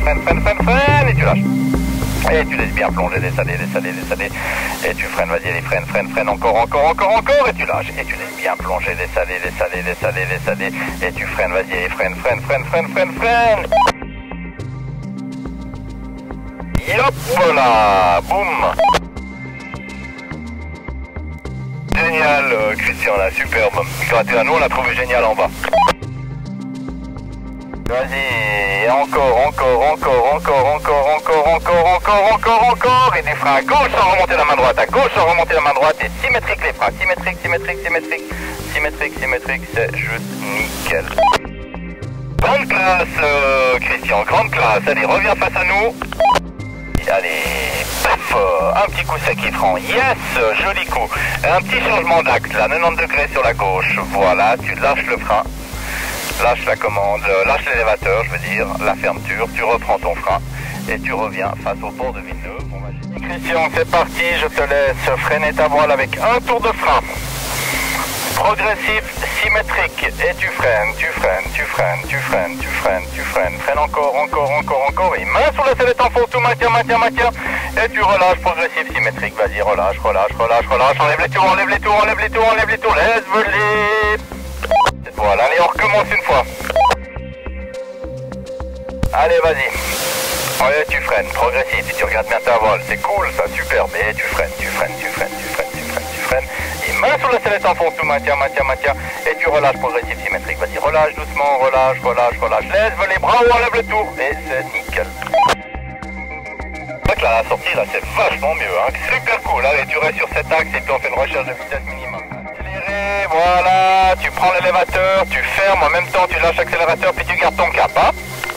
et tu lâches. Et tu laisses bien plonger, descendre. Et tu freines, vas-y, allez, freine, encore, et tu lâches. Et tu laisses bien plonger, descendre. Et tu freines, vas-y, allez, freine. Yop là, boum. Génial, Christian, là, superbe. Gratuit à nous, on l'a trouvé génial en bas. Vas-y, encore, et du frein à gauche sans remonter la main droite, et symétrique les freins, symétrique, c'est juste nickel. Grande classe, Christian, grande classe, allez, reviens face à nous. Allez, paf, un petit coup sec qui prend, yes, joli coup, un petit changement d'axe, là, 90 degrés sur la gauche, voilà, tu lâches le frein. Lâche la commande, lâche l'élévateur, je veux dire, la fermeture, tu reprends ton frein et tu reviens face au port de Villeneuve. Christian, c'est parti, je te laisse freiner ta voile avec un tour de frein. Progressif, symétrique, et tu freines, freine encore, et main sur la sellette en fond, tout maintien, et tu relâches, progressif, symétrique, vas-y, relâche, enlève les tours, laisse voler. Voilà, allez, on recommence une fois. Allez, vas-y. Ouais, tu freines, progressif, tu regardes bien ta voile, c'est cool, ça, superbe. Et tu freines. Et main sur la sellette en fond, tout maintien. Et tu relâches, progressif, symétrique. Vas-y, relâche doucement, relâche. Laisse les bras ou enlève le tour. Et c'est nickel. Donc là, la sortie, là, c'est vachement mieux, hein. Super cool. Allez, tu restes sur cet axe et puis on fait une recherche de vitesse minimum. Voilà, tu prends l'élévateur, tu fermes, en même temps tu lâches l'accélérateur puis tu gardes ton cap, hein.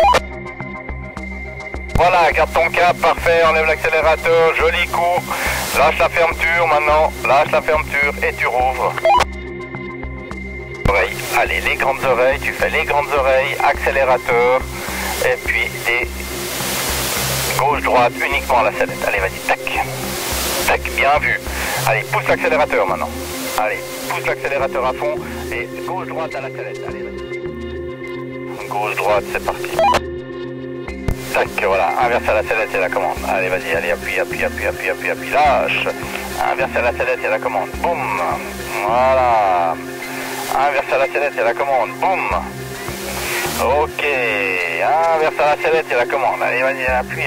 Voilà, garde ton cap, parfait, enlève l'accélérateur, joli coup, lâche la fermeture maintenant, et tu rouvres. Oreilles. Allez, les grandes oreilles, tu fais les grandes oreilles, accélérateur, et puis des gauche-droite uniquement à la sellette. Allez, vas-y, tac, bien vu. Allez, pousse l'accélérateur maintenant. Allez, pousse l'accélérateur à fond et gauche-droite à la sellette. Allez, vas-y. Gauche-droite, c'est parti. Tac, voilà, inverse à la sellette et la commande. Allez, vas-y, allez, appuie, lâche. Inverse à la sellette et la commande. Boum. Voilà. Inverse à la sellette et la commande. Boum. Ok. Inverse à la sellette et la commande. Allez, vas-y, appuie,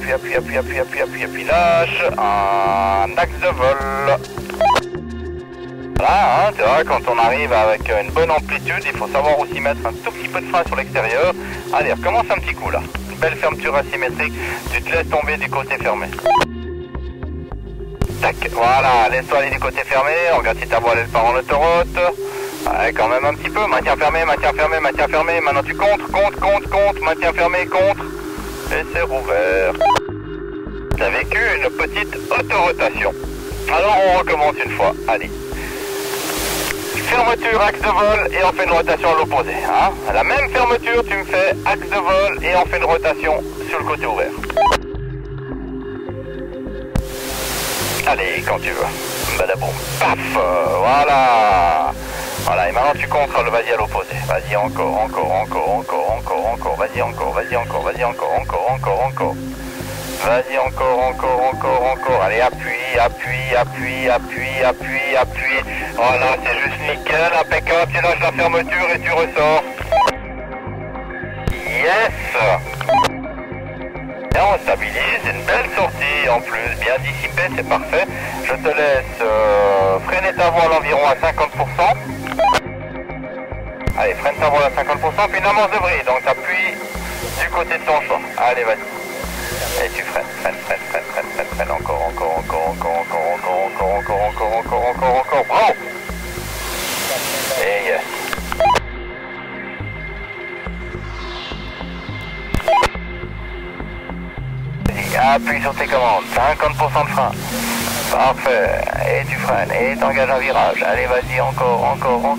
lâche. Un axe de vol. Voilà, hein, tu vois, quand on arrive avec une bonne amplitude, il faut savoir aussi mettre un tout petit peu de frein sur l'extérieur. Allez, recommence un petit coup là. Une belle fermeture asymétrique, tu te laisses tomber du côté fermé. Tac, voilà, laisse-toi aller du côté fermé, regarde si ta voile elle part en autoroute. Ouais, quand même un petit peu, maintien fermé, maintenant tu comptes, maintien fermé, contre, et c'est rouvert. Tu as vécu une petite autorotation. Alors on recommence une fois, allez. Fermeture, axe de vol et on fait une rotation à l'opposé. Hein. La même fermeture, tu me fais axe de vol et on fait une rotation sur le côté ouvert. Allez, quand tu veux. Badaboum. Paf, voilà. Voilà, et maintenant tu contrôles, vas-y à l'opposé. Vas-y encore. Vas-y encore. Allez, appuie. Voilà, c'est juste nickel, impeccable. Tu lâches la fermeture et tu ressors. Yes. Et on stabilise, une belle sortie en plus, bien dissipée, c'est parfait. Je te laisse freiner ta voile environ à 50%. Allez, freine ta voile à 50%, puis une amorce de brise, donc t'appuies du côté de ton choix. Allez, vas-y. Et tu freines, encore. Bravo. Et yes. Appuie sur tes commandes, 50% de frein. Parfait. Et tu freines, et t'engages un virage. Allez, vas-y, encore.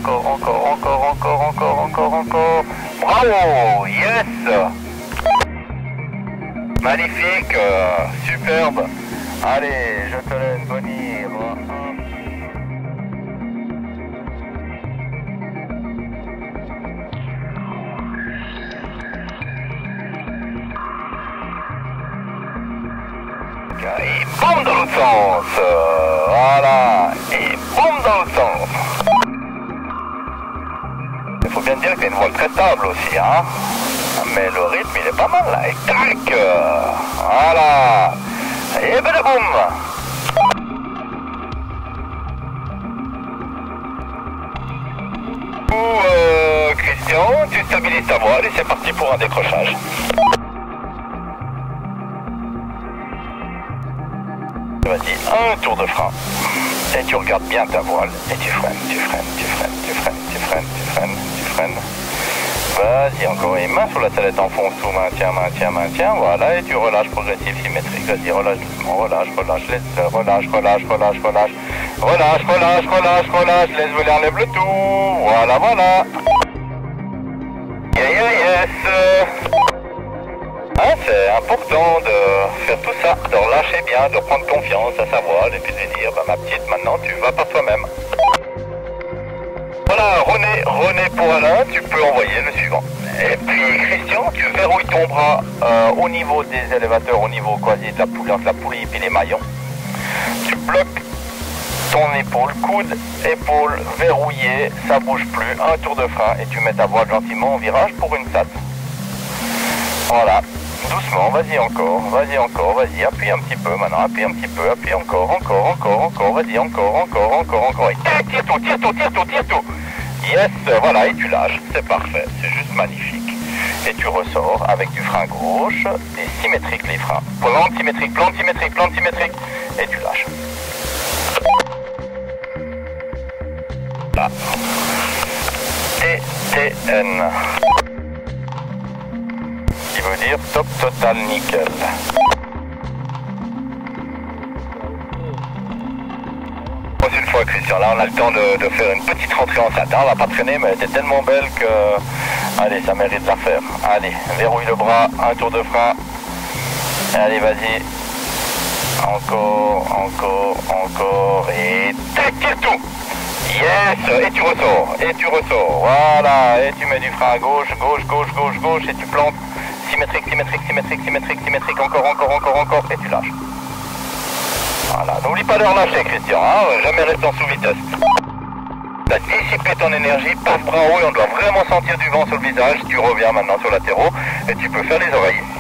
Bravo, yes. Magnifique, superbe. Allez, je te laisse venir. Et boum dans l'autre sens. Voilà. Et boum dans l'autre sens. Il faut bien dire que c'est une voile très stable aussi, hein. Mais le rythme, il est pas mal, là. Et tac. Voilà. Et badaboum. Christian, tu stabilises ta voile et c'est parti pour un décrochage. Vas-y, un tour de frein. Et tu regardes bien ta voile et tu freines, tu freines, tu freines, tu freines, tu freines, tu freines, tu freines. Vas-y, encore une main sur la sellette, enfonce tout, maintien, maintien, maintien, voilà, et tu relâches progressif, symétrique. Vas-y, relâche doucement, relâche, relâche, laisse, relâche, relâche, relâche, relâche, relâche, relâche, relâche, relâche, laisse voler, enlève le tout, voilà, voilà. Yeah, yeah, yes. Hein, c'est important de faire tout ça, de relâcher bien, de prendre confiance à sa voile et puis de lui dire, bah, ma petite, maintenant tu vas par toi-même. Voilà, René pour Alain, tu peux envoyer le suivant. Et puis Christian, tu verrouilles ton bras au niveau des élévateurs, au niveau quasi de la poulie, entre la poulie et puis les maillons. Tu bloques ton épaule, coude, épaule verrouillée, ça bouge plus, un tour de frein et tu mets ta voile gentiment en virage pour une sat. Voilà, doucement, vas-y encore, vas-y, appuie un petit peu maintenant, appuie un petit peu, appuie encore, vas-y, encore, et tac, tire tout. Yes, voilà, et tu lâches, c'est parfait, c'est juste magnifique. Et tu ressors avec du frein gauche, et symétrique les freins. Plante symétrique, et tu lâches. Là. TTN. Qui veut dire top total nickel. Une fois Christian, là on a le temps de faire une petite rentrée en satin, on va pas traîner mais elle était tellement belle que allez, ça mérite de la faire. Allez, verrouille le bras, un tour de frein, allez vas-y, encore et tac, tire tout. Yes, et tu ressors, voilà, et tu mets du frein à gauche, et tu plantes, symétrique, encore, et tu lâches. Voilà, n'oublie pas de relâcher Christian, hein, jamais rester en sous-vitesse. Tu as dissipé ton énergie, passe bras en haut et on doit vraiment sentir du vent sur le visage. Tu reviens maintenant sur latéraux et tu peux faire les oreilles.